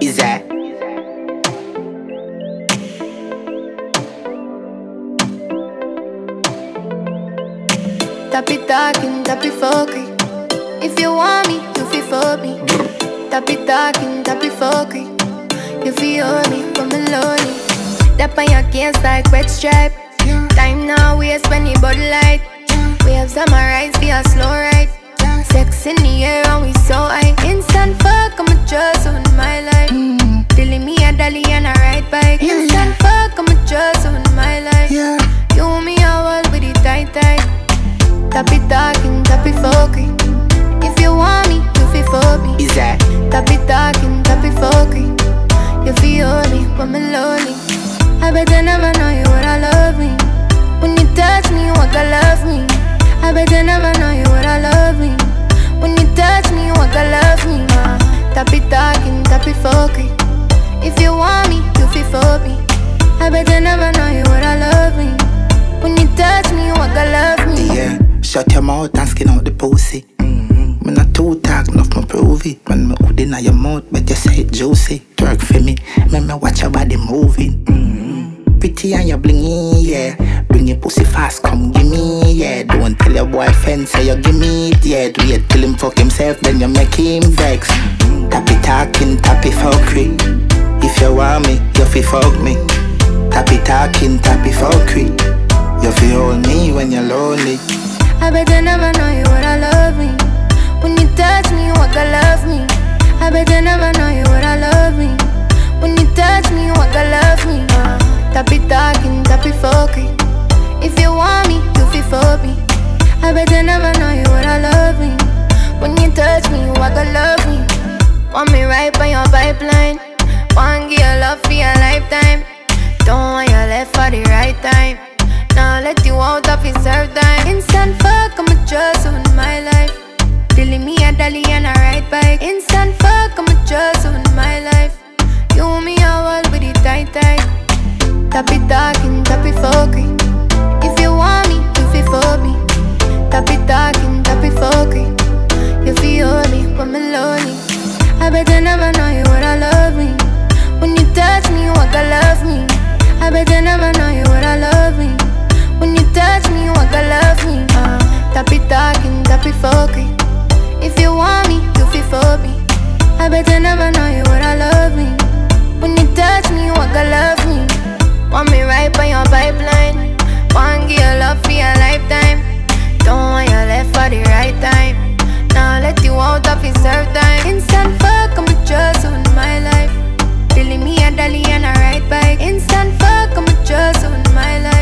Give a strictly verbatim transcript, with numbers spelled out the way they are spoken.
Is that? Tap it talking, tap it fucking. If you want me, you feel for me. Tap it talking, tap it fucking. You feel me, but me lonely. Tap on your case like red stripe. Time now waste when you body light. Waves on my rise, be a slow ride. Sex in the air and we so high. Instant fuck, I'm a just on my life. mm. Feeling me a dolly and a ride bike. yeah, Instant yeah. fuck, I'm a just on my life. yeah. You me a wall with it tight tight. Tap it talking, tap it fucking. If you want me, you feel for me. Is that? Tap it talking, tap it fucking. You feel me, but me lonely. I bet you never know you would I love me. When you touch me, you walk I love me. I bet you never know you would I love me. When you touch me, you walk I love me. uh, Tap it talking, tap it fucking. If you want me, you feel for me. I bet you never know you would I love me. When you touch me, you walk I love me. Yeah, shut your mouth and skin out the pussy. mm-hmm. Me not too talk, enough me prove it. When me hood inna your mouth, but you say it juicy. Twerk for me, make me watch your body moving. mm-hmm. Pretty and you blingy, yeah. Bring your pussy fast, come give me, yeah. Don't tell your boyfriend, say you give me it, yeah. Wait till him fuck himself, then you make him vex. mm-hmm. Tap it talking, tap it fuckery. If you want me, you fi fuck me. Tap it talking, tap it fuckery. You feel hold me when you're lonely. I bet you never know you would I love me. When you touch me, you walk I love me. I bet you never know you would I love me. When you touch me, you walk I love me. uh, Tap it talking, tap it fucking. If you want me, you feel for me. I bet you never know you would I love me. When you touch me, you walk I love me. Want me right by your pipeline. Want give your love for your lifetime. Don't want you left for the right time. Now let you out of his serve time. Instant fuck, I'm a just on my life. Feeling me a dolly and a ride bike. Instant fuck, I'm a just on my life. You me a wall with it tight tight. Tap it talking, tap it fucking. If you want me, you feel for me. Tap it talking, tap it fucking. You feel me, but me lonely. I bet you never know you would I love me. When you touch me, you walk I love me. I bet you never know you would I love me. When you touch me, you walk I love me. uh, Tap it talking, tap it fucking. If you want me, you feel for me. I bet you never know you would I love me. When you touch me, you walk I love me. Want me right by your pipeline. Want give your love for your lifetime. Don't want you left for the right time. Now let you out of his serve time. Instant fuck, I'm a just on my life. Feeling me a dolly and a ride bike. Instant fuck, I'm a just on my life.